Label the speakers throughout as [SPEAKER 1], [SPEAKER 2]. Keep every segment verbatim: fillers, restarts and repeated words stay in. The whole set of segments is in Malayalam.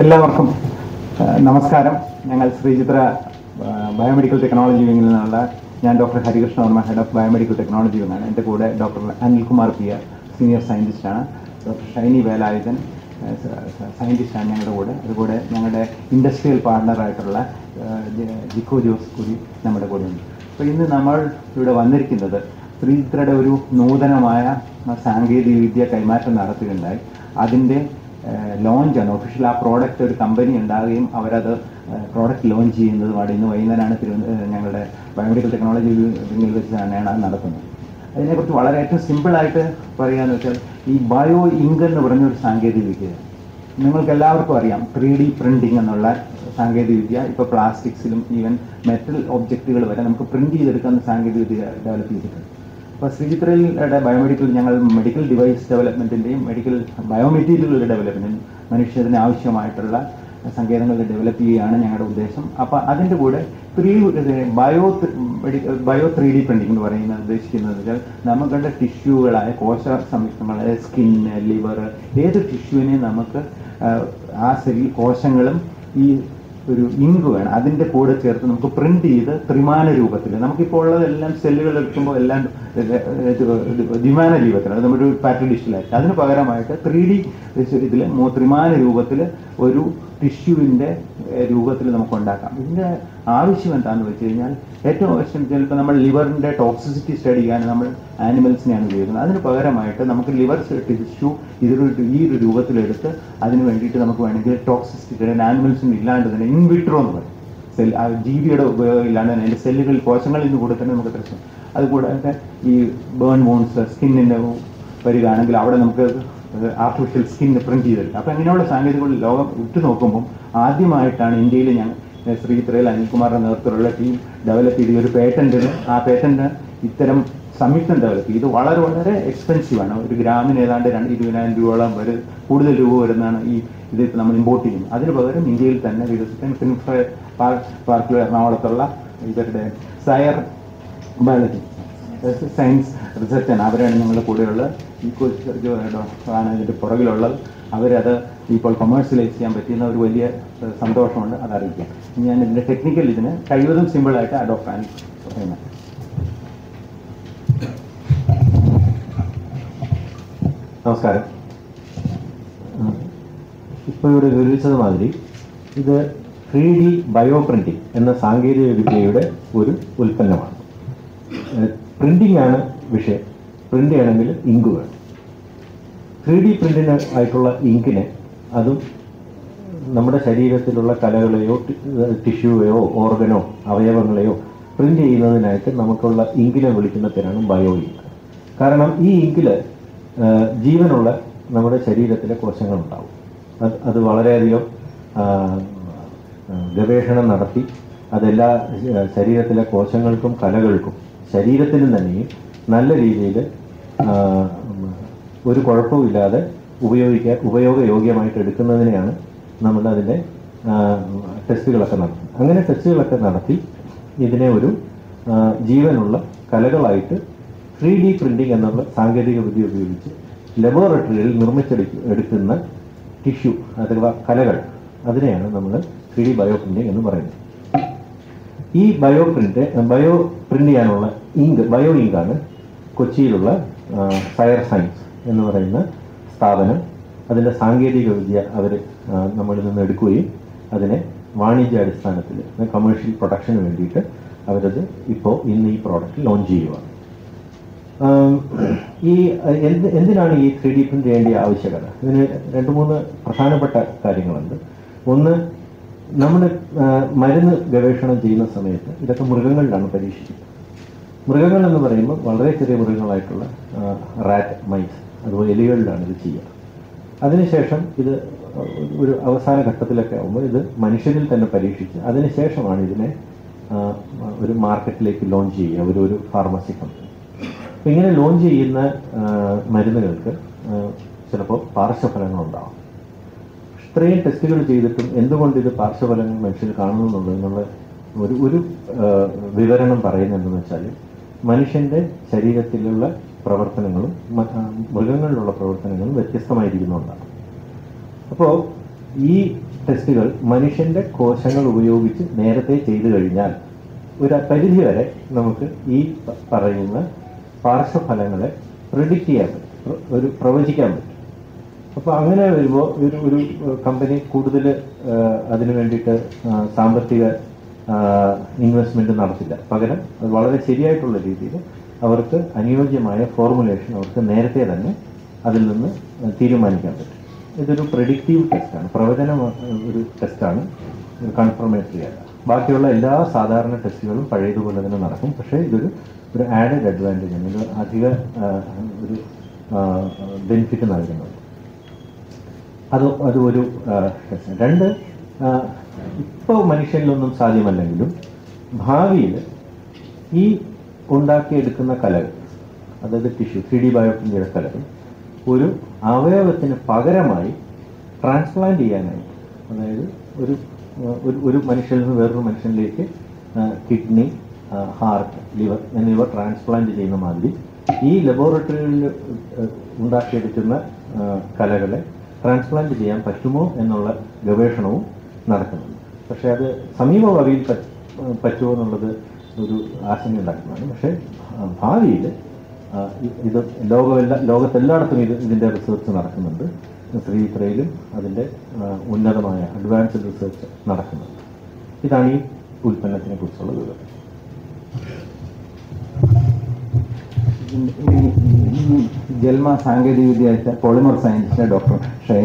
[SPEAKER 1] എല്ലാവർക്കും നമസ്കാരം. ഞങ്ങൾ ശ്രീചിത്ര ബയോമെഡിക്കൽ ടെക്നോളജി വിങ്ങിൽ നിന്നുള്ള ഞാൻ doctor Harikrishna Varma, head of biomedical technology വിങ്ങാണ്. എൻ്റെ കൂടെ doctor Anilkumar P R, senior സയൻറ്റിസ്റ്റാണ്. ഡോക്ടർ ഷൈനി വേലായുധൻ സയൻറ്റിസ്റ്റാണ് ഞങ്ങളുടെ കൂടെ. അതുകൂടെ ഞങ്ങളുടെ ഇൻഡസ്ട്രിയൽ പാർട്ണറായിട്ടുള്ള ജിക്കോ ജോസ് കൂടി നമ്മുടെ കൂടെ ഉണ്ട്. അപ്പോൾ ഇന്ന് നമ്മൾ ഇവിടെ വന്നിരിക്കുന്നത് ശ്രീചിത്രയുടെ ഒരു നൂതനമായ സാങ്കേതിക വിദ്യ കൈമാറ്റം നടത്തുകയുണ്ടായി. അതിൻ്റെ ലോഞ്ചാണ് ഒഫീഷ്യൽ. ആ പ്രോഡക്റ്റ് ഒരു കമ്പനി ഉണ്ടാവുകയും അവരത് പ്രോഡക്റ്റ് ലോഞ്ച് ചെയ്യുന്നതുമാണ്. ഇന്ന് വൈകുന്നേരമാണ് തിരുവനന്തപുരം ഞങ്ങളുടെ ബയോമെഡിക്കൽ ടെക്നോളജി വിങ്ങിൽ വെച്ച് തന്നെയാണ് അത് നടത്തുന്നത്. അതിനെക്കുറിച്ച് വളരെ ഏറ്റവും സിമ്പിളായിട്ട് പറയുകയെന്ന് വെച്ചാൽ ഈ ബയോ ഇങ്ക് എന്ന് പറഞ്ഞൊരു സാങ്കേതിക വിദ്യയാണ്. നിങ്ങൾക്ക് എല്ലാവർക്കും അറിയാം ത്രീ ഡി പ്രിൻറ്റിംഗ് എന്നുള്ള സാങ്കേതിക വിദ്യ. ഇപ്പോൾ പ്ലാസ്റ്റിക്സിലും ഈവൻ മെറ്റൽ ഒബ്ജക്റ്റുകൾ വരെ നമുക്ക് പ്രിൻറ്റ് ചെയ്തെടുക്കുന്ന സാങ്കേതിക വിദ്യ ഡെവലപ്പ് ചെയ്തിട്ടുണ്ട്. അപ്പോൾ ശ്രീചിത്രയുടെ ബയോമെഡിക്കൽ ഞങ്ങൾ മെഡിക്കൽ ഡിവൈസ് ഡെവലപ്മെൻറ്റിൻ്റെയും മെഡിക്കൽ ബയോമെറ്റീരിയലുകളുടെ ഡെവലപ്മെൻറ്റിനും മനുഷ്യത്തിന് ആവശ്യമായിട്ടുള്ള സങ്കേതങ്ങൾ ഡെവലപ്പ് ചെയ്യുകയാണ് ഞങ്ങളുടെ ഉദ്ദേശം. അപ്പോൾ അതിൻ്റെ കൂടെ three bio medical bio three D printing എന്ന് പറയുന്നത് ഉദ്ദേശിക്കുന്നത് വെച്ചാൽ നമുക്കുള്ള ടിഷ്യൂകളായ കോശ സംയുക്തങ്ങളായ സ്കിന്ന്, ലിവർ, ഏത് ടിഷ്യൂവിനെയും നമുക്ക് ആ സെൽ കോശങ്ങളും ഈ ഒരു ഇങ്ക് വേണം അതിൻ്റെ കൂടെ ചേർത്ത് നമുക്ക് പ്രിന്റ് ചെയ്ത് ത്രിമാന രൂപത്തിൽ, നമുക്കിപ്പോൾ ഉള്ളതെല്ലാം സെല്ലുകൾ എടുക്കുമ്പോൾ എല്ലാം ദ്വിമാന രൂപത്തിൽ, അത് നമ്മുടെ പാറ്റർ ഡിഷിലായിട്ട്, അതിന് പകരമായിട്ട് ത്രീ ഡി ഇതിൽ ത്രിമാന രൂപത്തിൽ ഒരു ടിഷ്യൂവിൻ്റെ രൂപത്തിൽ നമുക്ക് ഉണ്ടാക്കാം. ഇതിൻ്റെ ആവശ്യം എന്താണെന്ന് വെച്ച് കഴിഞ്ഞാൽ ഏറ്റവും ആവശ്യം ചിലപ്പോൾ നമ്മൾ ലിവറിൻ്റെ ടോക്സിസിറ്റി സ്റ്റഡി ചെയ്യാൻ നമ്മൾ ആനിമൽസിനെയാണ് ഉപയോഗിക്കുന്നത്. അതിന് പകരമായിട്ട് നമുക്ക് ലിവർ ടിഷ്യൂ ഇതൊരു ഈ ഒരു രൂപത്തിലെടുത്ത് അതിന് വേണ്ടിയിട്ട് നമുക്ക് വേണമെങ്കിൽ ടോക്സിസിറ്റി സ്റ്റഡി ആനിമൽസിന് ഇല്ലാണ്ട് തന്നെ ഇൻവിട്രോ എന്ന് പറയും, സെൽ ആ ജീവിയുടെ ഉപയോഗം ഇല്ലാണ്ട് തന്നെ അതിൻ്റെ സെല്ലുകൾ കോശങ്ങളിൽ നിന്ന് കൂടെ തന്നെ നമുക്ക് പ്രശ്നം. അതുകൂടാതെ ഈ ബേൺ വോൺസ് സ്കിന്നിൻ്റെ വരികയാണെങ്കിൽ അവിടെ നമുക്ക് ആർട്ടിഫിഷ്യൽ സ്കിൻ പ്രിന്റ് ചെയ്തെടുക്കാം. അപ്പോൾ അങ്ങനെയുള്ള സാങ്കേതികങ്ങൾ ലോകം ഉറ്റുനോക്കുമ്പം ആദ്യമായിട്ടാണ് ഇന്ത്യയിൽ ഞാൻ ശ്രീചിത്രയിൽ അനിൽകുമാറിൻ്റെ നേതൃത്വത്തിലുള്ള ടീം ഡെവലപ്പ് ചെയ്ത ഒരു പേറ്റന്റിന് ആ പേറ്റന്റ് ഇത്തരം സംയുക്തം ഡെവലപ്പ് ചെയ്ത് വളരെ വളരെ എക്സ്പെൻസീവാണ്. ഒരു ഗ്രാമിന് ഏതാണ്ട് രണ്ട് ഇരുപതിനായിരം രൂപയോളം വരെ കൂടുതൽ രൂപ വരുന്നതാണ് ഈ ഇത് നമ്മൾ ഇമ്പോർട്ട് ചെയ്യുന്നത്. അതിന് പകരം ഇന്ത്യയിൽ തന്നെ വികസിക്കാൻ ഫിൻഫ്ര പാർക്കിൽ എറണാകുളത്തുള്ള ഇവരുടെ സയർ ബയോളജി സയൻസ് റിസർച്ചാണ്, അവരാണ് ഞങ്ങളുടെ കൂടെയുള്ള ഈക്കോ ആണ് ഇതിൻ്റെ പുറകിലുള്ളത്. അവരത് ഇപ്പോൾ കൊമേഴ്സ്യലൈസ് ചെയ്യാൻ പറ്റുന്ന ഒരു വലിയ സന്തോഷമുണ്ട്, അതറിയിക്കാം. ഞാൻ ഇതിൻ്റെ ടെക്നിക്കൽ ഇതിന് കഴിവതും സിമ്പിളായിട്ട് അഡോപ്റ്റ് ആണ് പറയുന്നത്.
[SPEAKER 2] നമസ്കാരം. ഇപ്പോൾ ഇവിടെ വിവരിച്ചത് മാതിരി ഇത് ത്രീ ഡി ബയോ പ്രിൻറ്റിംഗ് എന്ന സാങ്കേതിക വിദ്യയുടെ ഒരു ഉൽപ്പന്നമാണ്. പ്രിൻറ്റിംഗ് ആണ് വിഷയം. പ്രിൻ്റ് ചെയ്യണമെങ്കിൽ ഇങ്ക് വേണം. ത്രീ ഡി പ്രിൻറ്റിന് ആയിട്ടുള്ള ഇങ്കിനെ അതും നമ്മുടെ ശരീരത്തിലുള്ള കലകളെയോ ടിഷ്യൂവെയോ ഓർഗനോ അവയവങ്ങളെയോ പ്രിൻ്റ് ചെയ്യുന്നതിനായിട്ട് നമുക്കുള്ള ഇങ്കിനെ വിളിക്കുന്ന പേരാണ് ബയോ ഇങ്ക്. കാരണം ഈ ഇങ്കിൽ ജീവനുള്ള നമ്മുടെ ശരീരത്തിലെ കോശങ്ങളുണ്ടാവും. അത് അത് വളരെയധികം ഗവേഷണം നടത്തി അതെല്ലാ ശരീരത്തിലെ കോശങ്ങൾക്കും കലകൾക്കും ശരീരത്തിനും തന്നെയും നല്ല രീതിയിൽ ഒരു കുഴപ്പമില്ലാതെ ഉപയോഗിക്കാൻ ഉപയോഗയോഗ്യമായിട്ട് എടുക്കുന്നതിനെയാണ് നമ്മൾ അതിൻ്റെ ടെസ്റ്റുകളൊക്കെ നടത്തുന്നത്. അങ്ങനെ ടെസ്റ്റുകളൊക്കെ നടത്തി ഇതിനെ ഒരു ജീവനുള്ള കലകളായിട്ട് ത്രീ ഡി പ്രിൻറ്റിംഗ് എന്നുള്ള സാങ്കേതിക വിദ്യ ഉപയോഗിച്ച് ലബോറട്ടറിയിൽ നിർമ്മിച്ചെടുക്ക എടുക്കുന്ന ടിഷ്യൂ അഥവാ കലകൾ, അതിനെയാണ് നമ്മൾ ത്രീ ഡി ബയോ പ്രിൻറ്റിംഗ് എന്ന് പറയുന്നത്. ഈ ബയോ പ്രിന്റ് ബയോ പ്രിന്റ് ചെയ്യാനുള്ള ഇങ്ക് ബയോ ഇങ്കാണ് കൊച്ചിയിലുള്ള സയർ സയൻസ് എന്ന് പറയുന്ന സ്ഥാപനം അതിൻ്റെ സാങ്കേതിക വിദ്യ അവർ നമ്മളിൽ നിന്ന് എടുക്കുകയും അതിനെ വാണിജ്യാടിസ്ഥാനത്തിൽ കമേഴ്ഷ്യൽ പ്രൊഡക്ഷന് വേണ്ടിയിട്ട് അവരത് ഇപ്പോൾ ഇന്ന് ഈ പ്രോഡക്റ്റ് ലോഞ്ച് ചെയ്യുകയാണ്. ഈ എന്ത് എന്തിനാണ് ഈ ത്രീ ഡി പ്രിന്റ് ചെയ്യേണ്ട ആവശ്യകത? ഇതിന് രണ്ട് മൂന്ന് പ്രധാനപ്പെട്ട കാര്യങ്ങളുണ്ട്. ഒന്ന്, നമ്മൾ മരുന്ന് ഗവേഷണം ചെയ്യുന്ന സമയത്ത് ഇതൊക്കെ മൃഗങ്ങളിലാണ് പരീക്ഷിക്കുന്നത്. മൃഗങ്ങൾ എന്ന് പറയുമ്പോൾ വളരെ ചെറിയ മൃഗങ്ങളായിട്ടുള്ള റാറ്റ്, മൈസ്, അതുപോലെ എലികളിലാണ് ഇത് ചെയ്യുക. അതിനുശേഷം ഇത് ഒരു അവസാന ഘട്ടത്തിലൊക്കെ ആകുമ്പോൾ ഇത് മനുഷ്യരിൽ തന്നെ പരീക്ഷിച്ച് അതിനുശേഷമാണ് ഇതിനെ ഒരു മാർക്കറ്റിലേക്ക് ലോഞ്ച് ചെയ്യുക ഒരു ഒരു ഫാർമസി കമ്പനി. അപ്പം ഇങ്ങനെ ലോഞ്ച് ചെയ്യുന്ന മരുന്നുകൾക്ക് ചിലപ്പോൾ പാർശ്വഫലങ്ങളുണ്ടാകും. ഇത്രയും ടെസ്റ്റുകൾ ചെയ്തിട്ടും എന്തുകൊണ്ട് ഇത് പാർശ്വഫലങ്ങൾ മനുഷ്യർ കാണുന്നുള്ളൂ എന്നുള്ള ഒരു ഒരു വിവരണം പറയുന്നതെന്ന് വെച്ചാൽ മനുഷ്യൻ്റെ ശരീരത്തിലുള്ള പ്രവർത്തനങ്ങളും മൃഗങ്ങളിലുള്ള പ്രവർത്തനങ്ങളും വ്യത്യസ്തമായിരിക്കുന്നുണ്ടാകും. അപ്പോൾ ഈ ടെസ്റ്റുകൾ മനുഷ്യൻ്റെ കോശങ്ങൾ ഉപയോഗിച്ച് നേരത്തെ ചെയ്തു കഴിഞ്ഞാൽ ഒരു പരിധി വരെ നമുക്ക് ഈ പറയുന്ന പാർശ്വഫലങ്ങളെ പ്രെഡിക്റ്റ് ചെയ്യാൻ പറ്റും, ഒരു പ്രവചിക്കാൻ പറ്റും. അപ്പോൾ അങ്ങനെ വരുമ്പോൾ ഒരു ഒരു കമ്പനി കൂടുതൽ അതിനു വേണ്ടിയിട്ട് സാമ്പത്തിക ഇൻവെസ്റ്റ്മെൻറ്റ് നടത്തില്ല. പകരം അത് വളരെ ശരിയായിട്ടുള്ള രീതിയിൽ അവർക്ക് അനുയോജ്യമായ ഫോർമുലേഷൻ അവർക്ക് നേരത്തെ തന്നെ അതിൽ നിന്ന് തീരുമാനിക്കാൻ പറ്റും. ഇതൊരു പ്രെഡിക്റ്റീവ് ടെസ്റ്റാണ്, പ്രവചന ഒരു ടെസ്റ്റാണ്, ഒരു കൺഫർമേറ്ററി അല്ല. ബാക്കിയുള്ള എല്ലാ സാധാരണ ടെസ്റ്റുകളും പഴയതുപോലെ തന്നെ നടക്കും. പക്ഷേ ഇതൊരു ഒരു ആഡഡ് അഡ്വാൻറ്റേജ് ആണ്, ഇത് അധിക ഒരു ബെനിഫിറ്റ് നൽകുന്നുണ്ട്. അത് അത് ഒരു ടെസ്റ്റ്. രണ്ട്, ഇപ്പോൾ മനുഷ്യനിലൊന്നും സാധ്യമല്ലെങ്കിലും ഭാവിയിൽ ഈ ഉണ്ടാക്കിയെടുക്കുന്ന കലകൾ, അതായത് ടിഷ്യൂ ത്രീ ഡി ബയോപ്രിൻ്റെയുടെ കലകൾ ഒരു അവയവത്തിന് പകരമായി ട്രാൻസ്പ്ലാന്റ് ചെയ്യാനായിട്ട്, അതായത് ഒരു ഒരു മനുഷ്യനിൽ നിന്ന് വേറൊരു മനുഷ്യനിലേക്ക് കിഡ്നി, ഹാർട്ട്, ലിവർ എന്നിവ ട്രാൻസ്പ്ലാന്റ് ചെയ്യുന്ന മാതിരി ഈ ലബോറട്ടറികളിൽ ഉണ്ടാക്കിയെടുക്കുന്ന കലകളെ ട്രാൻസ്പ്ലാന്റ് ചെയ്യാൻ പറ്റുമോ എന്നുള്ള ഗവേഷണവും നടക്കുന്നുണ്ട്. പക്ഷേ അത് സമീപ ഭാവിയിൽ പറ്റുമോ എന്നുള്ളത് ഒരു ആശങ്ക ഉണ്ടാക്കുന്നതാണ്. പക്ഷേ ഭാവിയിൽ ഇത് ലോകമെല്ലാം ലോകത്തെല്ലായിടത്തും ഇത് ഇതിൻ്റെ റിസർച്ച് നടക്കുന്നുണ്ട്. ശ്രീചിത്രയിലും അതിൻ്റെ ഉന്നതമായ അഡ്വാൻസ്ഡ് റിസർച്ച് നടക്കുന്നുണ്ട്. ഇതാണ് ഈ ഉൽപ്പന്നത്തിനെ കുറിച്ചുള്ള വിവരം.
[SPEAKER 1] ജൽമ സാങ്കേതികവിദ്യ പോളിമർ സയൻസിലെ ഡോക്ടർ ഷൈൻ.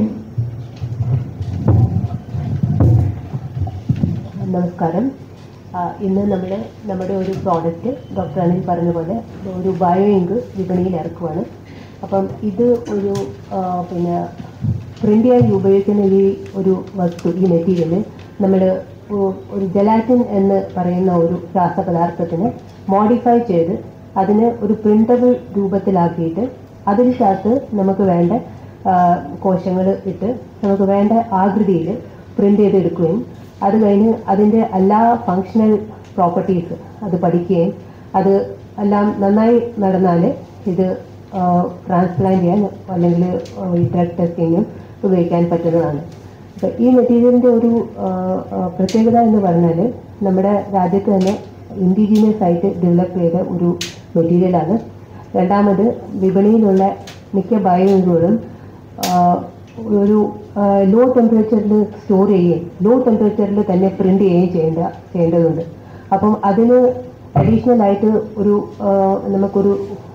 [SPEAKER 3] നമസ്കാരം. ഇന്ന് നമ്മൾ നമ്മുടെ ഒരു പ്രോഡക്റ്റ് ഡോക്ടർ അനിൽ പറഞ്ഞ പോലെ ഒരു ബയോ ഇങ്ക് വിപണിയിൽ ഇറക്കുവാണ്. അപ്പം ഇത് ഒരു പിന്നെ പ്രിൻ്റ് ചെയ്യാൻ ഉപയോഗിക്കുന്ന ഈ ഒരു വസ്തു, ഈ മെറ്റീരിയൽ നമ്മൾ ഒരു ജലാറ്റിൻ എന്ന് പറയുന്ന ഒരു രാസപദാർത്ഥത്തിനെ മോഡിഫൈ ചെയ്ത് അതിന് ഒരു പ്രിൻ്റബിൾ രൂപത്തിലാക്കിയിട്ട് അതിനകത്ത് നമുക്ക് വേണ്ട കോശങ്ങൾ ഇട്ട് നമുക്ക് വേണ്ട ആകൃതിയിൽ പ്രിൻ്റ് ചെയ്തെടുക്കുകയും അത് കഴിഞ്ഞ് അതിൻ്റെ എല്ലാ ഫങ്ഷണൽ പ്രോപ്പർട്ടീസ് അത് പഠിക്കുകയും അത് എല്ലാം നന്നായി നടന്നാൽ ഇത് ട്രാൻസ്പ്ലാന്റ് ചെയ്യാൻ അല്ലെങ്കിൽ ഈ ഡ്രഗ് ടെസ്റ്റിങ്ങും ഉപയോഗിക്കാൻ പറ്റുന്നതാണ്. അപ്പോൾ ഈ മെറ്റീരിയലിൻ്റെ ഒരു പ്രത്യേകത എന്ന് പറഞ്ഞാൽ നമ്മുടെ രാജ്യത്ത് തന്നെ ഇൻഡിജീനിയസ് ആയിട്ട് ഡെവലപ്പ് ചെയ്ത ഒരു മെറ്റീരിയലാണ്. രണ്ടാമത് വിപണിയിലുള്ള മിക്ക ബയോകളും ഒരു ലോ ടെമ്പറേച്ചറിൽ സ്റ്റോർ ചെയ്യുകയും ലോ ടെമ്പറേച്ചറിൽ തന്നെ പ്രിൻ്റ് ചെയ്യുകയും ചെയ്യേണ്ട ചെയ്യേണ്ടതുണ്ട്. അപ്പം അതിന് അഡീഷണൽ ആയിട്ട് ഒരു നമുക്കൊരു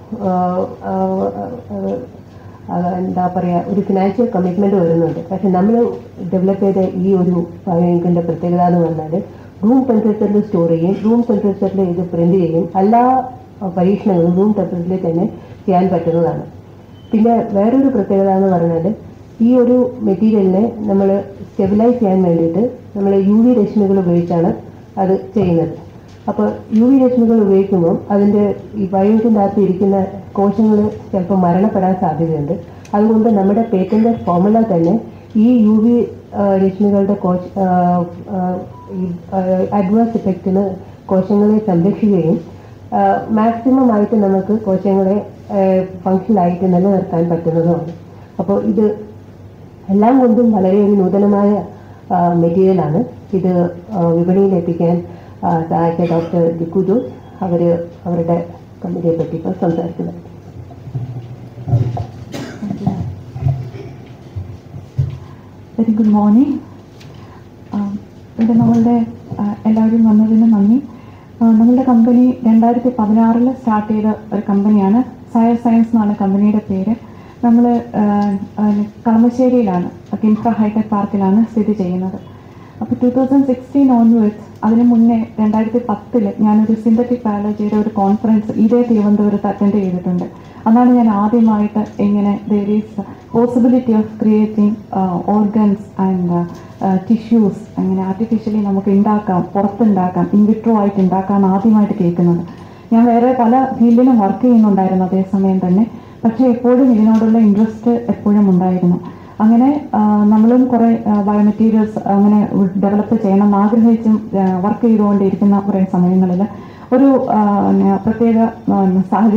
[SPEAKER 3] എന്താ പറയുക ഒരു ഫിനാൻഷ്യൽ കമ്മിറ്റ്മെൻറ്റ് വരുന്നുണ്ട്. പക്ഷെ നമ്മൾ ഡെവലപ്പ് ചെയ്ത ഈ ഒരു ബയോഇങ്കിൻ്റെ പ്രത്യേകത എന്ന് പറഞ്ഞാൽ റൂം ടെമ്പറേച്ചറിൽ സ്റ്റോർ ചെയ്യും, റൂം ടെമ്പറേച്ചറിൽ ഇത് പ്രിൻ്റ് ചെയ്യും. എല്ലാ പരീക്ഷണങ്ങളും റൂം ടെമ്പറേച്ചറിൽ തന്നെ ചെയ്യാൻ പറ്റുന്നതാണ്. പിന്നെ വേറൊരു പ്രത്യേകത എന്ന് പറഞ്ഞാൽ ഈ ഒരു മെറ്റീരിയലിനെ നമ്മൾ സ്റ്റെബിലൈസ് ചെയ്യാൻ വേണ്ടിയിട്ട് നമ്മൾ യു വി രശ്മികൾ ഉപയോഗിച്ചാണ് അത് ചെയ്യുന്നത്. അപ്പോൾ യു വി രശ്മികൾ ഉപയോഗിക്കുമ്പോൾ അതിൻ്റെ ഈ ബയോയിക്കിൻ്റെ അകത്ത് ഇരിക്കുന്ന കോശങ്ങൾ ചിലപ്പോൾ മരണപ്പെടാൻ സാധ്യതയുണ്ട്. അതുകൊണ്ട് നമ്മുടെ പേറ്റന്റ് ഫോർമുല തന്നെ ഈ യു വി രശ്മികളുടെ കോശ ഈ അഡ്വേഴ്സ് ഇഫക്റ്റിന് കോശങ്ങളെ സംരക്ഷിക്കുകയും മാക്സിമം ആയിട്ട് നമുക്ക് കോശങ്ങളെ ഫങ്ഷനായിട്ട് നിലനിർത്താൻ പറ്റുന്നതുമാണ്. അപ്പോൾ ഇത് എല്ലാം കൊണ്ടും വളരെ ഒരു നൂതനമായ മെറ്റീരിയലാണ്. ഇത് വിപണിയിലെത്തിക്കാൻ സഹായിച്ച ഡോക്ടർ ദിക്കു ജോസ് അവർ അവരുടെ കമ്പനിയെ പറ്റി ഇപ്പോൾ സംസാരിക്കുന്നത്.
[SPEAKER 4] Very good morning. ഇവിടെ നമ്മളുടെ എല്ലാവരും വന്നതിന് നന്ദി. നമ്മളുടെ കമ്പനി രണ്ടായിരത്തി പതിനാറിൽ സ്റ്റാർട്ട് ചെയ്ത ഒരു കമ്പനിയാണ്. സയർ സയൻസ് എന്നാണ് കമ്പനിയുടെ പേര്. നമ്മൾ കളമശ്ശേരിയിലാണ്, കിംഫ്ര ഹൈടെക് പാർക്കിലാണ് സ്ഥിതി ചെയ്യുന്നത്. അപ്പോൾ ടു തൗസൻഡ് സിക്സ്റ്റീൻ ഓൺവേർഡ്സ്, അതിന് മുന്നേ രണ്ടായിരത്തി പത്തിൽ ഞാനൊരു സിന്തറ്റിക് ബയോളജിയുടെ ഒരു കോൺഫറൻസ് ഇതേ തിരുവനന്തപുരത്ത് അറ്റൻഡ് ചെയ്തിട്ടുണ്ട്. അന്നാണ് ഞാൻ ആദ്യമായിട്ട് ഇങ്ങനെ there is possibility of creating organs and tissues അങ്ങനെ ആർട്ടിഫിഷ്യലി നമുക്ക് ഉണ്ടാക്കാം, പുറത്തുണ്ടാക്കാം, ഇൻവിട്രോ ആയിട്ട് ഉണ്ടാക്കാൻ ആദ്യമായിട്ട് കേൾക്കുന്നത്. ഞാൻ വേറെ പല ഫീൽഡിലും വർക്ക് ചെയ്യുന്നുണ്ടായിരുന്നു അതേസമയം തന്നെ. പക്ഷേ എപ്പോഴും ഇതിനോടുള്ള ഇൻട്രസ്റ്റ് എപ്പോഴും ഉണ്ടായിരുന്നു. അങ്ങനെ നമ്മളും കുറേ ബയോമെറ്റീരിയൽസ് അങ്ങനെ ഡെവലപ്പ് ചെയ്യണം എന്ന് ആഗ്രഹിച്ചും വർക്ക് ചെയ്തുകൊണ്ടിരിക്കുന്ന കുറേ സമയങ്ങളിൽ ഒരു പ്രത്യേക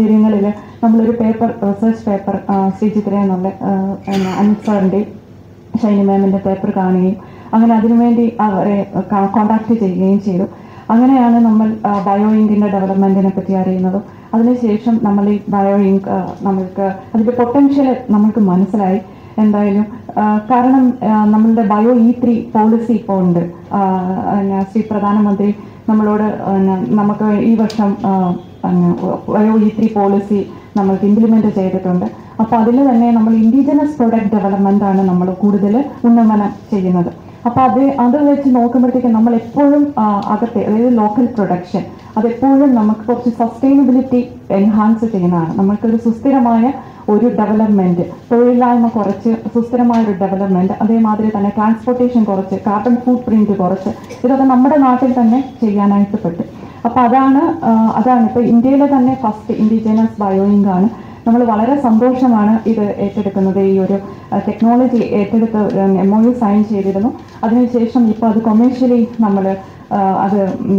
[SPEAKER 4] സാഹചര്യങ്ങളിൽ നമ്മളൊരു പേപ്പർ, റിസർച്ച് പേപ്പർ ശ്രീചിത്ര എന്നുള്ള അനിൽ സാറിൻ്റെ ഷൈനി മാമിൻ്റെ പേപ്പർ കാണുകയും അങ്ങനെ അതിനുവേണ്ടി അവരെ കോണ്ടാക്ട് ചെയ്യുകയും ചെയ്തു. അങ്ങനെയാണ് നമ്മൾ ബയോ ഇങ്കിൻ്റെ ഡെവലപ്മെൻറ്റിനെ പറ്റി അറിയുന്നതും അതിനുശേഷം നമ്മൾ ഈ ബയോ ഇങ്ക് നമ്മൾക്ക് അതിൻ്റെ പൊട്ടൻഷ്യൽ നമ്മൾക്ക് മനസ്സിലായി. എന്തായാലും കാരണം നമ്മളുടെ ബയോ ഇ ത്രീ പോളിസി ഇപ്പോൾ ഉണ്ട്. ശ്രീ പ്രധാനമന്ത്രി നമ്മളോട് നമുക്ക് ഈ വർഷം ബയോ ഇ ത്രീ പോളിസി നമ്മൾക്ക് ഇംപ്ലിമെൻ്റ് ചെയ്തിട്ടുണ്ട്. അപ്പോൾ അതിൽ തന്നെ നമ്മൾ ഇൻഡിജിനസ് പ്രൊഡക്റ്റ് ഡെവലപ്മെൻ്റ് ആണ് നമ്മൾ കൂടുതൽ ഉന്നമനം ചെയ്യുന്നത്. അപ്പോൾ അത് അത് വെച്ച് നോക്കുമ്പോഴത്തേക്കും നമ്മൾ എപ്പോഴും അകത്തെ അതായത് ലോക്കൽ പ്രൊഡക്ഷൻ അതെപ്പോഴും നമുക്ക് കുറച്ച് സസ്റ്റൈനബിലിറ്റി എൻഹാൻസ് ചെയ്യുന്നതാണ്. നമുക്കൊരു സുസ്ഥിരമായ ഒരു ഡെവലപ്മെൻറ്റ്, തൊഴിലില്ലായ്മ കുറച്ച് സുസ്ഥിരമായ ഒരു ഡെവലപ്മെൻറ്റ്, അതേമാതിരി തന്നെ ട്രാൻസ്പോർട്ടേഷൻ കുറച്ച്, കാർബൺ ഫുട് പ്രിൻറ്റ് കുറച്ച്, ഇതൊക്കെ നമ്മുടെ നാട്ടിൽ തന്നെ ചെയ്യാനായിട്ട് പറ്റും. അപ്പോൾ അതാണ് അതാണ് ഇപ്പോൾ ഇന്ത്യയിലെ തന്നെ ഫസ്റ്റ് ഇൻഡിജിനസ് ബയോയിങ്ക് ആണ്. നമ്മൾ വളരെ സന്തോഷമാണ് ഇത് ഏറ്റെടുക്കുന്നത്. ഈ ഒരു ടെക്നോളജി ഏറ്റെടുത്ത് എം ഒ യു സൈൻ ചെയ്തിരുന്നു. അതിനുശേഷം ഇപ്പോൾ അത് കൊമേഴ്ഷ്യലി നമ്മൾ അത്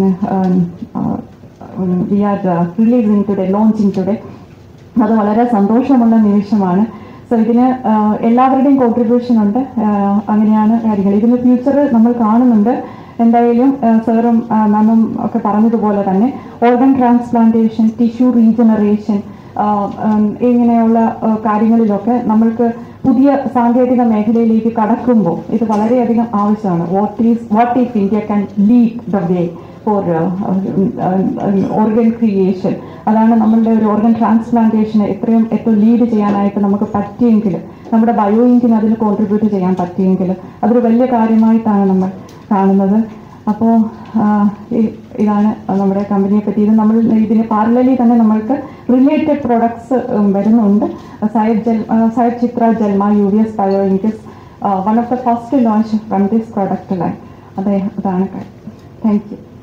[SPEAKER 4] we are releasing today, launching today. അത് വളരെ സന്തോഷമുള്ള നിമിഷമാണ്. സോ ഇതിന് എല്ലാവരുടെയും കോൺട്രിബ്യൂഷൻ ഉണ്ട്. അങ്ങനെയാണ് കാര്യങ്ങൾ. ഇതിന് ഫ്യൂച്ചർ നമ്മൾ കാണുന്നുണ്ട്. എന്തായാലും സാറും മാമും ഒക്കെ പറഞ്ഞതുപോലെ തന്നെ ഓർഗൻ ട്രാൻസ്പ്ലാന്റേഷൻ, ടിഷ്യൂ റീജനറേഷൻ ഇങ്ങനെയുള്ള കാര്യങ്ങളിലൊക്കെ നമ്മൾക്ക് പുതിയ സാങ്കേതിക മേഖലയിലേക്ക് കടക്കുമ്പോൾ ഇത് വളരെയധികം ആവശ്യമാണ്. What is what if India can lead the way for organ creation. അതാണ് നമ്മളുടെ ഒരു ഓർഗൻ ട്രാൻസ്പ്ലാന്റേഷന് എത്രയും ഏറ്റവും ലീഡ് ചെയ്യാനായിട്ട് നമുക്ക് പറ്റിയെങ്കിൽ, നമ്മുടെ ബയോ ഇങ്കിന് അതിന് കോൺട്രിബ്യൂട്ട് ചെയ്യാൻ പറ്റിയെങ്കിൽ അതൊരു വലിയ കാര്യമായിട്ടാണ് നമ്മൾ കാണുന്നത്. അപ്പോൾ ഇതാണ് നമ്മുടെ കമ്പനിയെ പറ്റി. ഇത് നമ്മൾ ഇതിന് പാരലലി തന്നെ നമ്മൾക്ക് റിലേറ്റഡ് പ്രൊഡക്ട്സ് വരുന്നുണ്ട്. സയഡ് ജെൽ സയഡ് Chitra GelMA U V S bio ink is one of the first launch from this product line. അതെ, അതാണ് കാര്യം. Thank U.